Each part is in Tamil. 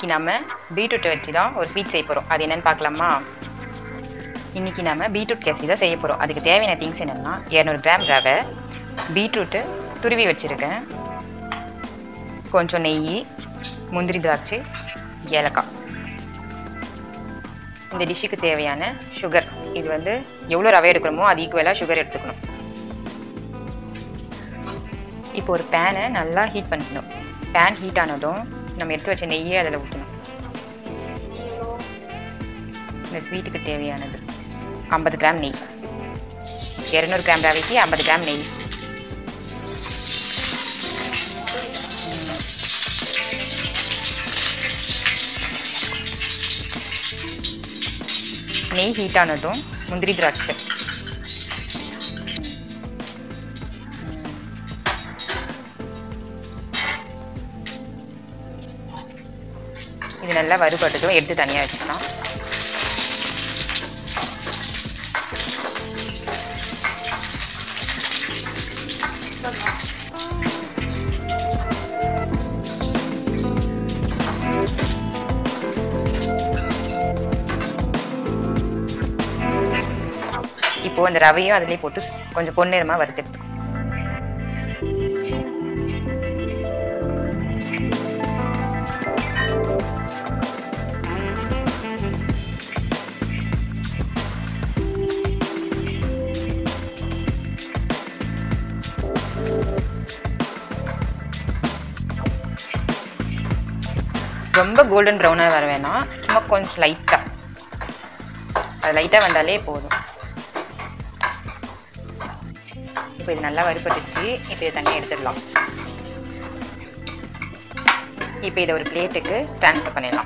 இன்றைக்கி நம்ம பீட்ரூட்டை வச்சு தான் ஒரு ஸ்வீட் செய்ய போகிறோம். அது என்னென்னு பார்க்கலாமா? இன்றைக்கி நம்ம பீட்ரூட் கேசரி தான் செய்ய போகிறோம். அதுக்கு தேவையான திங்ஸ் என்னென்னா 200 கிராம் ரவை, பீட்ரூட்டு துருவி வச்சுருக்கேன், கொஞ்சம் நெய், முந்திரி திராட்சை, ஏலக்காய். இந்த டிஷ்ஷுக்கு தேவையான சுகர், இது வந்து எவ்வளோ ரவை எடுக்கிறோமோ அது ஈக்குவலாக சுகர் எடுத்துக்கணும். இப்போ ஒரு பேனை நல்லா ஹீட் பண்ணிக்கணும். பேன் ஹீட் ஆனதும் நம்ம எடுத்து வச்ச நெய்யே அதில் ஊற்றணும். இந்த ஸ்வீட்டுக்கு தேவையானது 50 கிராம் நெய், 200 கிராம் ரவைக்கு 50 கிராம் நெய். நெய் ஹீட் ஆனதும் முந்திரி திராட்சை, இது நல்லா வறுபட்டதும் எடுத்து தனியாக வச்சுக்கலாம். இப்போ அந்த ரவையும் அதிலே போட்டு கொஞ்சம் பொன்னிறமாக வறுத்தெடுத்துக்கணும். ரொம்ப கோல்டன் ப்ரௌனாக வர வேணாம், சும்மா கொஞ்சம் லைட்டாக, அது லைட்டாக வந்தாலே போதும். இப்போ இது நல்லா வறுபட்டுச்சு. இப்போ இதை தனியாக எடுத்துடலாம். இப்போ இதை ஒரு பிளேட்டுக்கு ட்ரான்ஸ்ஃபர் பண்ணிடலாம்.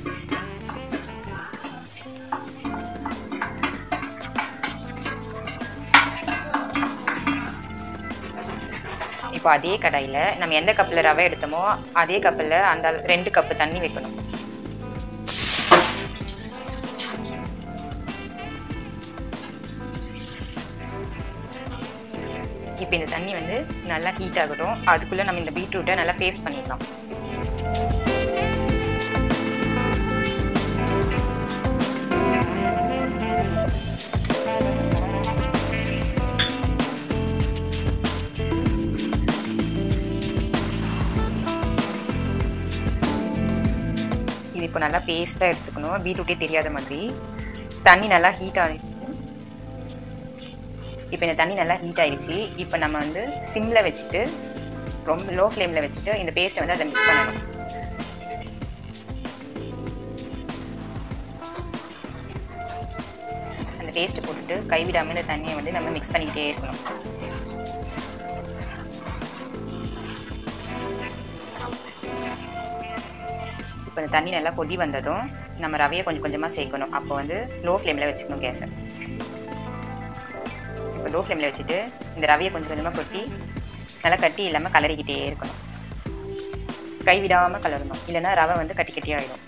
இப்போ அதே கடாயில் நம்ம எந்த கப்பில் ரவை எடுத்தோமோ அதே கப்பில் அந்த 2 கப்பு தண்ணி வைக்கணும். இப்போ இந்த தண்ணி வந்து நல்லா ஹீட் ஆகட்டும். அதுக்குள்ளே நம்ம இந்த பீட்ரூட்டை நல்லா பேஸ்ட் பண்ணிடலாம். இது இப்போ நல்லா பேஸ்ட்டாக எடுத்துக்கணும், பீட்ரூட்டே தெரியாத மாதிரி. தண்ணி நல்லா ஹீட் ஆகிடுச்சு. இப்போ இந்த தண்ணி நல்லா ஹீட் ஆகிடுச்சு. இப்போ நம்ம வந்து சிம்மில் வச்சுட்டு, ரொம்ப லோ ஃப்ளேமில் வச்சுட்டு இந்த பேஸ்ட்டை வந்து அதை மிக்ஸ் பண்ணணும். அந்த பேஸ்ட்டை போட்டுட்டு கைவிடாமல் இந்த தண்ணியை வந்து நம்ம மிக்ஸ் பண்ணிக்கிட்டே இருக்கணும். இப்போ இந்த தண்ணி நல்லா கொதி வந்ததும் நம்ம ரவையை கொஞ்சம் கொஞ்சமாக சேர்க்கணும். அப்போ வந்து லோ ஃப்ளேமில் வச்சுக்கணும் கேஸை. இப்போ லோ ஃப்ளேமில் வச்சுட்டு இந்த ரவையை கொஞ்சம் கொஞ்சமாக கொட்டி நல்லா கட்டி இல்லாமல் கலரிக்கிட்டே இருக்கணும். கைவிடாமல் கலரணும், இல்லைன்னா ரவை வந்து கட்டி கட்டி ஆகிடும்.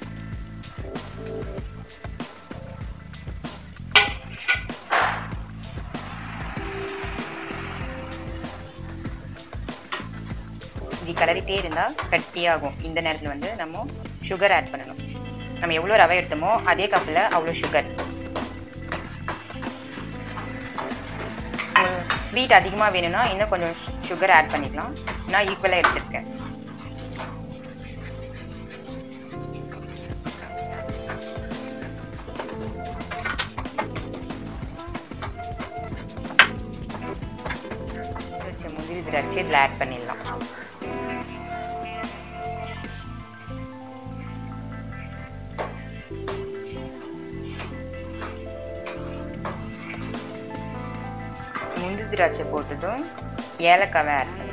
இப்படி கலரிட்டே இருந்தால் கட்டியாகும். இந்த நேரத்தில் வந்து நம்ம சுகர் ஆட் பண்ணணும். நம்ம எவ்வளோ ரவை எடுத்தோமோ அதே கப்பில் அவ்வளோ சுகர். ஸ்வீட் அதிகமாக வேணும்னா இன்னும் கொஞ்சம் சுகர் ஆட் பண்ணிக்கலாம். நான் ஈக்குவலாக எடுத்துருக்கேன். முந்திரி திராட்சை இதில் ஆட் பண்ணிடலாம். முந்திரி திராட்சை போட்டதும் ஏலக்காவை ஆட் பண்ணணும்.